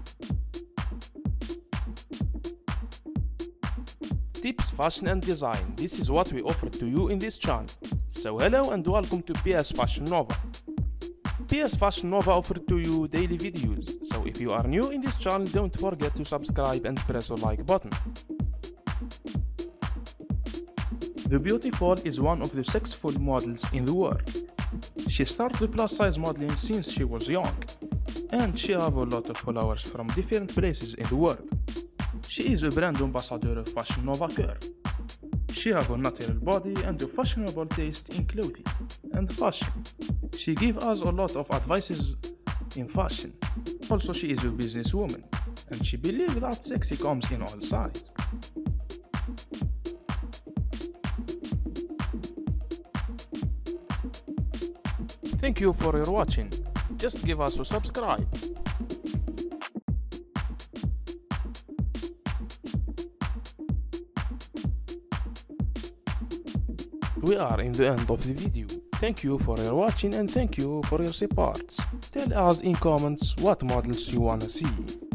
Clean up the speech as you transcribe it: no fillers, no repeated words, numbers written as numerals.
Tips, fashion and design. This is what we offer to you in this channel. So hello and welcome to PS Fashion Nova. PS Fashion Nova offers to you daily videos. So if you are new in this channel, don't forget to subscribe and press the like button. The Beautiful is one of the successful models in the world. She started plus size modeling since she was young, and she has a lot of followers from different places in the world. She is a brand ambassador of Fashion Nova Curve. She has a natural body and a fashionable taste in clothing and fashion. She gives us a lot of advices in fashion. Also, she is a businesswoman, and she believes that sexy comes in all sizes. Thank you for your watching. Just give us a subscribe. We are in the end of the video. Thank you for your watching and thank you for your support. Tell us in comments what models you wanna see.